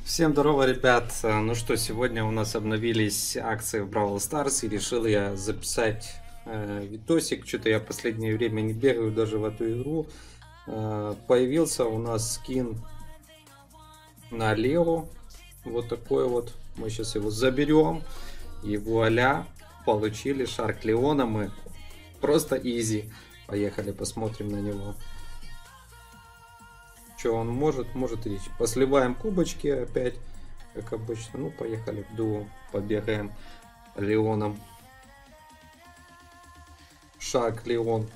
Всем здорово, ребят. Ну что, сегодня у нас обновились акции в Brawl Stars, и решил я записать видосик. Что-то я в последнее время не бегаю даже в эту игру. Появился у нас скин на Лео. Вот такой вот. Мы сейчас его заберем. И вуаля, получили Шарк Леона мы. Просто изи. Поехали, посмотрим на него. Что он может? Может и посливаем кубочки опять, как обычно. Ну, поехали в дуо, побегаем Леоном. Шаг Леон.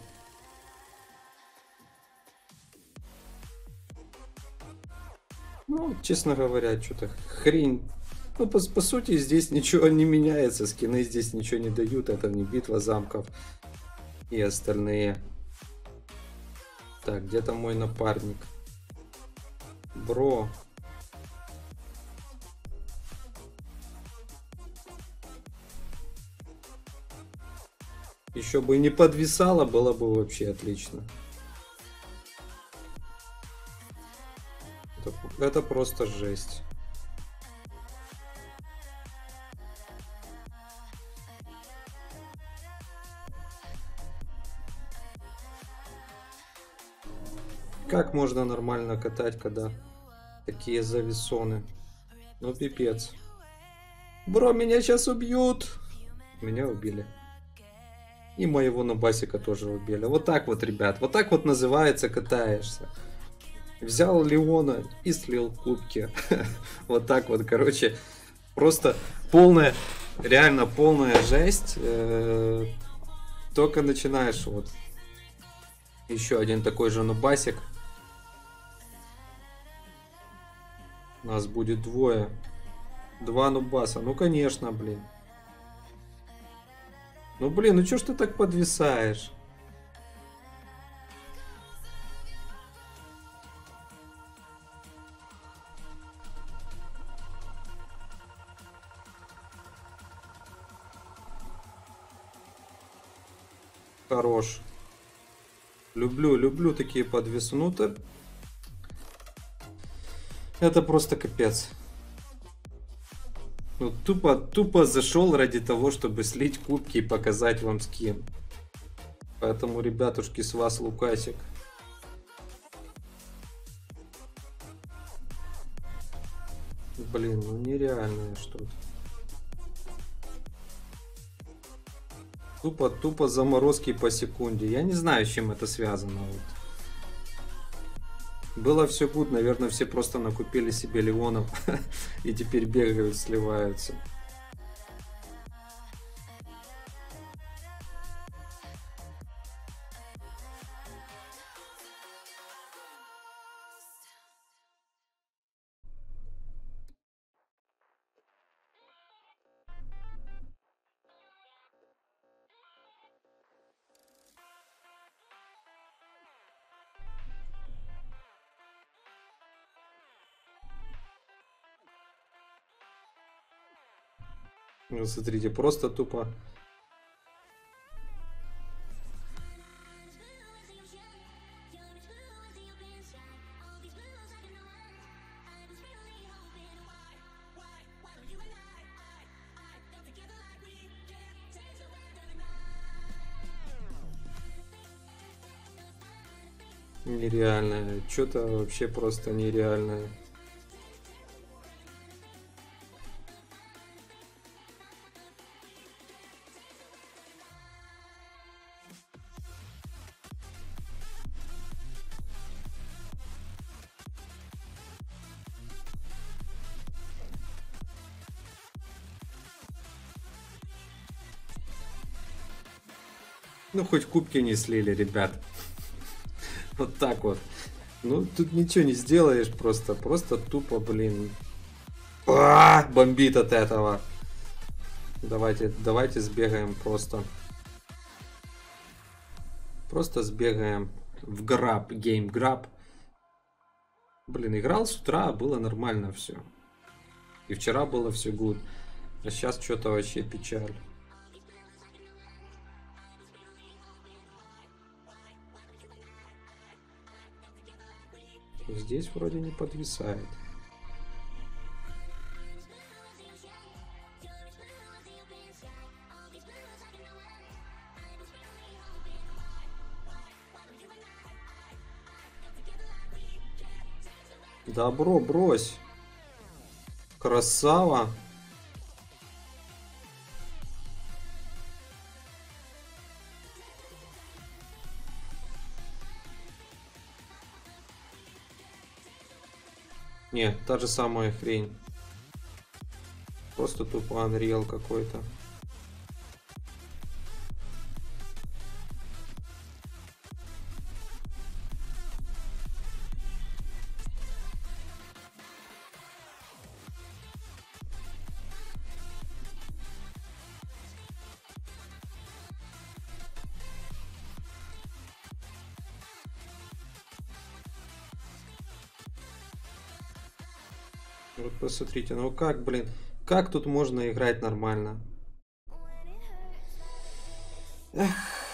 Ну, честно говоря, что-то хрень. Ну, по сути, здесь ничего не меняется. Скины здесь ничего не дают. Это не битва замков и остальные. Так, где-то мой напарник. Бро. Еще бы не подвисало, было бы вообще отлично. Это просто жесть. Как можно нормально катать, когда такие зависоны? Ну пипец. Бро, меня сейчас убьют. Меня убили. И моего нубасика тоже убили. Вот так вот, ребят. Вот так вот называется катаешься. Взял Леона и слил кубки. Вот так вот, короче. Просто полная, реально полная жесть. Только начинаешь вот. Еще один такой же нубасик. У нас будет двое. Два нубаса. Ну, конечно, блин. Ну, блин, ну чё ж ты так подвисаешь? Хорош. Люблю такие подвесы. Ну, это просто капец. Ну, тупо зашел ради того, чтобы слить кубки и показать вам скин. Поэтому, ребятушки, с вас лукасик. Блин, ну нереальное что-то. Тупо заморозки по секунде. Я не знаю, с чем это связано. Вот. Было все гуд, наверное, все просто накупили себе Леонов и теперь бегают, сливаются. Ну, смотрите, просто тупо. Нереальное. Что-то вообще просто нереальное. Ну, хоть кубки не слили, ребят. Вот так вот. Ну, тут ничего не сделаешь, просто тупо, блин. Бомбит от этого. Давайте сбегаем просто. Просто сбегаем в граб, гейм-граб. Блин, играл с утра, было нормально все. И вчера было все гуд. А сейчас что-то вообще печаль. Здесь вроде не подвисает. Добро, брось. Красава. Нет, та же самая хрень. Просто тупо Unreal какой-то. Вот посмотрите, ну как, блин, как тут можно играть нормально? Эх.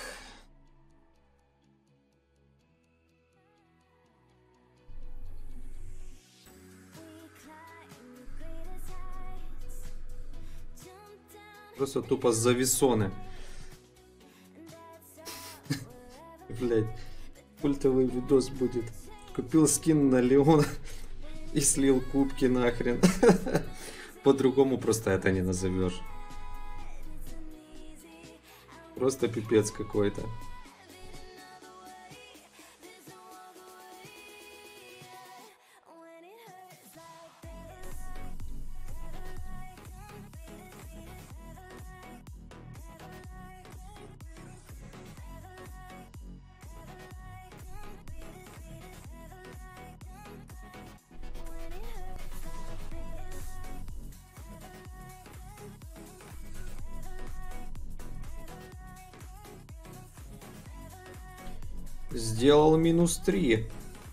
Просто тупо зависоны. Блять, культовый видос будет. Купил скин на Леона и слил кубки нахрен. По-другому просто это не назовешь. Просто пипец какой-то. Сделал -3.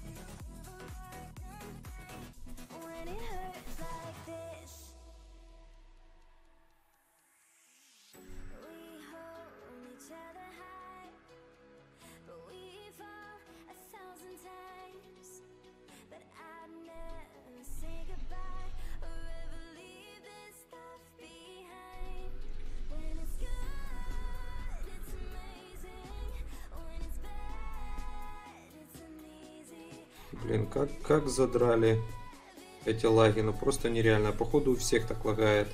Блин, как задрали эти лаги, ну просто нереально. Походу у всех так лагает.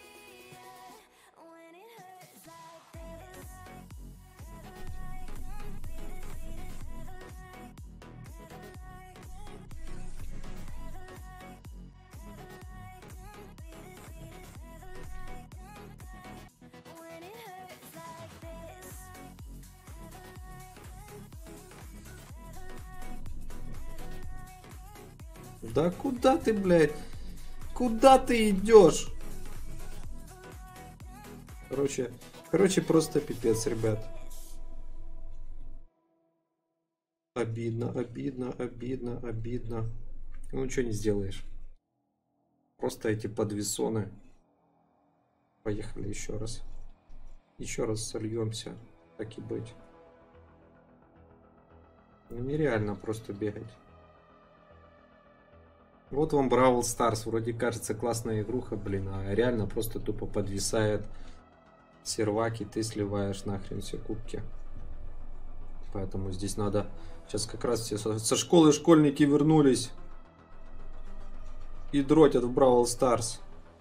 Да куда ты, блядь? Куда ты идешь? Короче, просто пипец, ребят. Обидно, обидно, обидно, обидно. Ну, ничего не сделаешь. Просто эти подвесоны. Поехали еще раз. Еще раз сольемся. Так и быть. Ну, нереально просто бегать. Вот вам Бравл Старс. Вроде кажется классная игруха, блин. А реально просто тупо подвисает сервак. И ты сливаешь нахрен все кубки. Поэтому здесь надо... Сейчас как раз все со школы школьники вернулись. И дротят в Бравл Старс.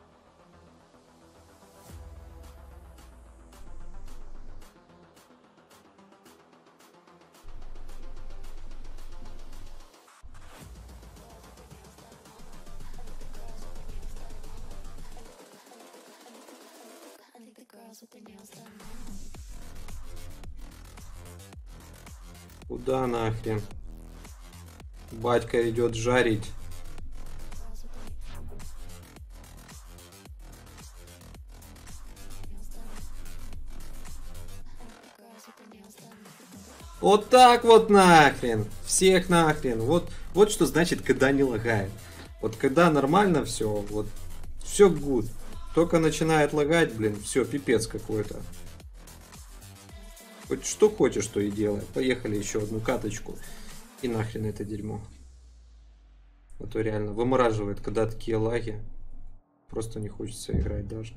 Куда нахрен? Батька идет жарить. Вот так вот нахрен. Всех нахрен. Вот что значит, когда не лагает. Вот когда нормально все, вот все good. Только начинает лагать, блин, все, пипец какой-то. Хоть что хочешь, то и делай. Поехали еще одну каточку. И нахрен это дерьмо. А то реально вымораживает, когда такие лаги. Просто не хочется играть даже.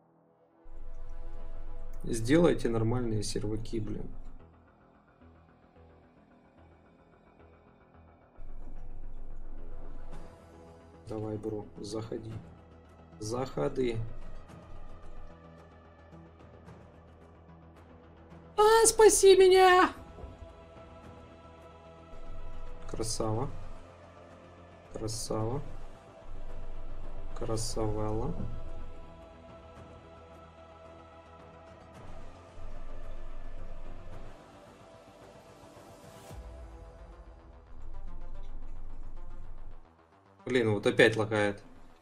Сделайте нормальные серваки, блин. Давай, бро, заходи. Заходи. Спаси меня! Красава. Красава. Красавелла. Блин, вот опять лагает.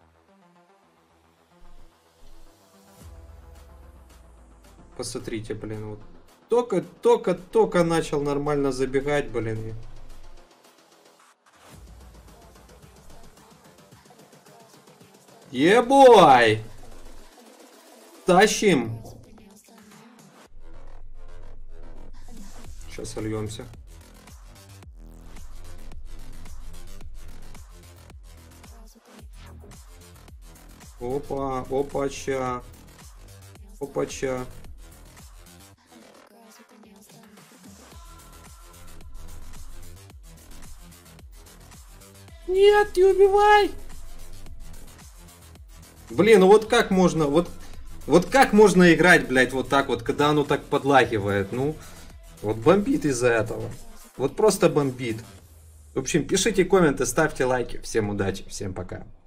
Посмотрите, блин, вот. Только начал нормально забегать, блин. Ебой! Тащим! Сейчас сольемся. Опа, опача. Опача. Нет, не убивай! Блин, ну вот как можно, вот как можно играть, блядь, вот так вот, когда оно так подлагивает, ну, вот бомбит из-за этого, вот просто бомбит. В общем, пишите комменты, ставьте лайки, всем удачи, всем пока.